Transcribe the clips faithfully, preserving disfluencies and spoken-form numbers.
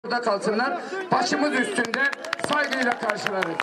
Burada kalsınlar, başımız üstünde saygıyla karşılarız.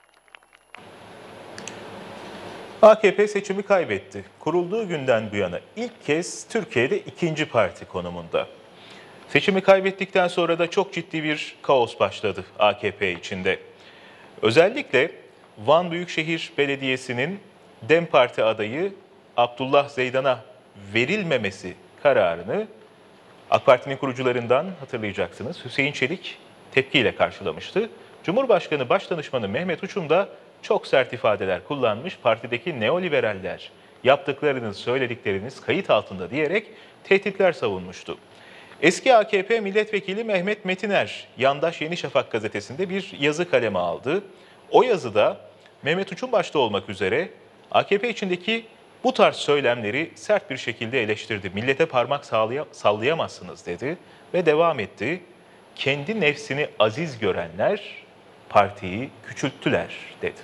A K P seçimi kaybetti. Kurulduğu günden bu yana ilk kez Türkiye'de ikinci parti konumunda. Seçimi kaybettikten sonra da çok ciddi bir kaos başladı A K P içinde. Özellikle Van Büyükşehir Belediyesi'nin DEM Parti adayı Abdullah Zeydan'a verilmemesi kararını AK Parti'nin kurucularından hatırlayacaksınız Hüseyin Çelik tepkiyle karşılamıştı. Cumhurbaşkanı Başdanışmanı Mehmet Uçum da çok sert ifadeler kullanmış, partideki neoliberaller yaptıklarınız, söyledikleriniz kayıt altında diyerek tehditler savunmuştu. Eski A K P milletvekili Mehmet Metiner, Yandaş Yeni Şafak gazetesinde bir yazı kaleme aldı. O yazıda Mehmet Uçum başta olmak üzere A K P içindeki bu tarz söylemleri sert bir şekilde eleştirdi. Millete parmak sallayamazsınız dedi ve devam etti. Kendi nefsini aziz görenler partiyi küçülttüler dedi.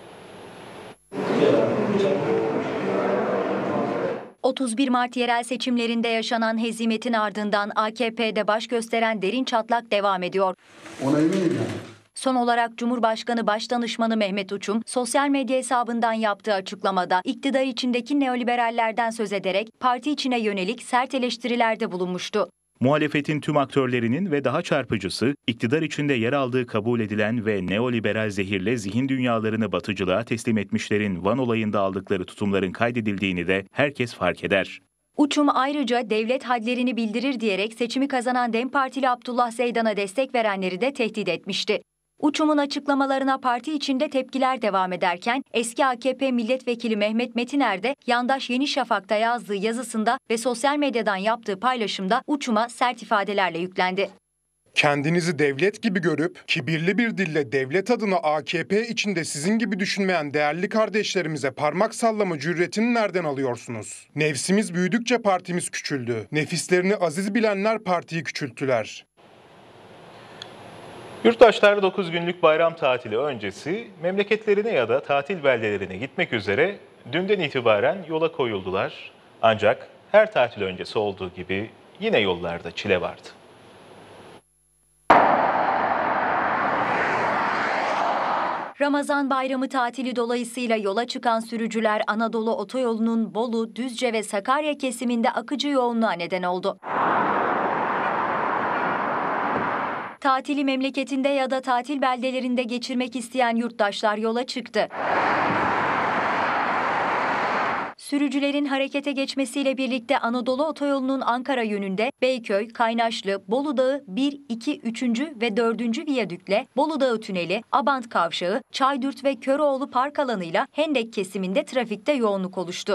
otuz bir Mart yerel seçimlerinde yaşanan hezimetin ardından A K P'de baş gösteren derin çatlak devam ediyor. Ona eminim yani. Son olarak Cumhurbaşkanı Başdanışmanı Mehmet Uçum, sosyal medya hesabından yaptığı açıklamada iktidar içindeki neoliberallerden söz ederek parti içine yönelik sert eleştirilerde bulunmuştu. Muhalefetin tüm aktörlerinin ve daha çarpıcısı, iktidar içinde yer aldığı kabul edilen ve neoliberal zehirle zihin dünyalarını batıcılığa teslim etmişlerin Van olayında aldıkları tutumların kaydedildiğini de herkes fark eder. Uçum ayrıca devlet hadlerini bildirir diyerek seçimi kazanan DEM Partili Abdullah Zeydan'a destek verenleri de tehdit etmişti. Uçum'un açıklamalarına parti içinde tepkiler devam ederken eski A K P milletvekili Mehmet Metiner de Yandaş Yeni Şafak'ta yazdığı yazısında ve sosyal medyadan yaptığı paylaşımda Uçum'a sert ifadelerle yüklendi. Kendinizi devlet gibi görüp kibirli bir dille devlet adına A K P içinde sizin gibi düşünmeyen değerli kardeşlerimize parmak sallama cüretini nereden alıyorsunuz? Nefsimiz büyüdükçe partimiz küçüldü. Nefislerini aziz bilenler partiyi küçülttüler. Yurttaşlar dokuz günlük bayram tatili öncesi memleketlerine ya da tatil beldelerine gitmek üzere dünden itibaren yola koyuldular. Ancak her tatil öncesi olduğu gibi yine yollarda çile vardı. Ramazan bayramı tatili dolayısıyla yola çıkan sürücüler Anadolu Otoyolu'nun Bolu, Düzce ve Sakarya kesiminde akıcı yoğunluğa neden oldu. Tatili memleketinde ya da tatil beldelerinde geçirmek isteyen yurttaşlar yola çıktı. Sürücülerin harekete geçmesiyle birlikte Anadolu Otoyolu'nun Ankara yönünde Beyköy, Kaynaşlı, Bolu Dağı bir, iki, üçüncü ve dördüncü viyadükle Bolu Dağı Tüneli, Abant Kavşağı, Çaydürt ve Köroğlu Park alanıyla Hendek kesiminde trafikte yoğunluk oluştu.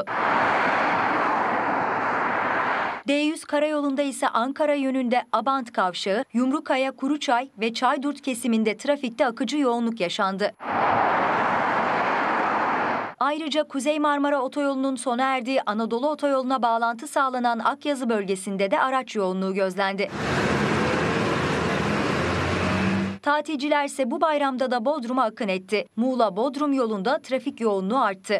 D yüz karayolunda ise Ankara yönünde Abant Kavşağı, Yumrukaya, Kuruçay ve Çaydurt kesiminde trafikte akıcı yoğunluk yaşandı. Ayrıca Kuzey Marmara Otoyolu'nun sona erdiği Anadolu Otoyolu'na bağlantı sağlanan Akyazı bölgesinde de araç yoğunluğu gözlendi. Tatilciler ise bu bayramda da Bodrum'a akın etti. Muğla-Bodrum yolunda trafik yoğunluğu arttı.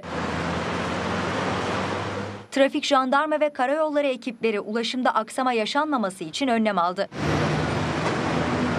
Trafik, jandarma ve karayolları ekipleri ulaşımda aksama yaşanmaması için önlem aldı.